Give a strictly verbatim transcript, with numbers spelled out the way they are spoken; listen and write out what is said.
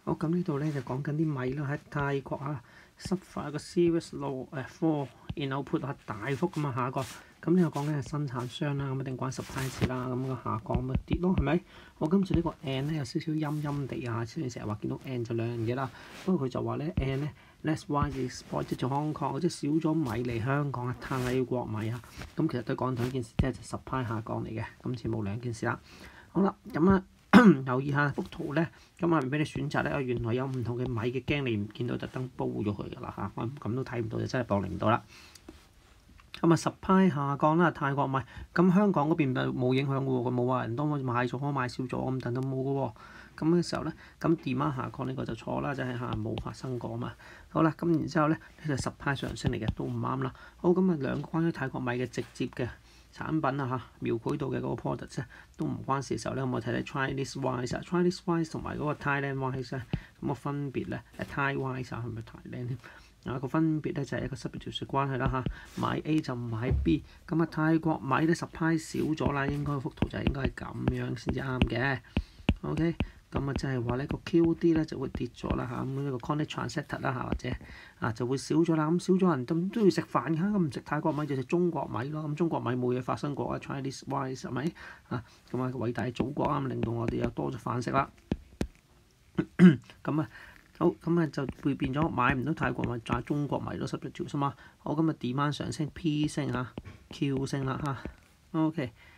好，咁呢度咧就講緊啲米啦，喺泰國啊，suffer 一個 serious low 誒 fall in output 啊，大幅咁啊下降。咁呢個講緊係生產商啦，咁一定關 supply 事啦，咁個下降咪跌咯，係咪？我今次呢個 and 咧有少少陰陰地啊，雖然成日話見到 and 就兩樣嘢啦，不過佢就話咧 and 咧 less rice exported to Hong Kong，即係少咗米嚟香港啊，泰國米啊，咁其實都講同一件事，即係 supply 下降嚟嘅，今次冇兩件事啦。好啦，咁啊。留意下幅圖咧，咁啊唔俾你選擇咧，啊原來有唔同嘅米嘅驚你唔見到，特登煲咗佢㗎啦嚇，我咁都睇唔到就真係幫你唔到啦。咁啊supply下降啦，泰國米，咁香港嗰邊就冇影響嘅喎，佢冇話人多買咗買少咗咁等都冇嘅喎。咁嘅時候咧，咁 demand 下降呢個就錯啦，就係嚇冇發生過嘛。好啦，咁然之後咧呢就 supply 上升嚟嘅都唔啱啦。好，咁啊兩個關於泰國米嘅直接嘅產品啊嚇，描繪到嘅嗰個 product 咧都唔關事嘅時候咧，我哋睇睇 Chinese wise 啊 ，Chinese wise 同埋嗰個 Thailand wise 咧，咁個分別咧係 Thai wise 啊，係咪 Thailand 添？啊個分別咧就係一個 substitution 關係啦嚇，買 A 就唔買 B， 咁啊泰國米咧 supply 少咗啦，應該幅圖就應該係咁樣先至啱嘅。OK， 咁啊即係話呢個 Q D 咧就會跌咗啦嚇，咁呢個 connect transacted 啦嚇，或者啊就會少咗啦，咁少咗人都都要食飯㗎，咁唔食泰國米就食中國米咯，咁中國米冇嘢發生過啊 ，Chinese wise 係咪啊？咁啊偉大嘅祖國啊，令到我哋有多咗飯食啦。咁啊好，咁啊就會變咗買唔到泰國米，買中國米咯 substitute 嘛。好，咁啊 demand 上升 ，P 升啊 ，Q 升啦嚇。OK。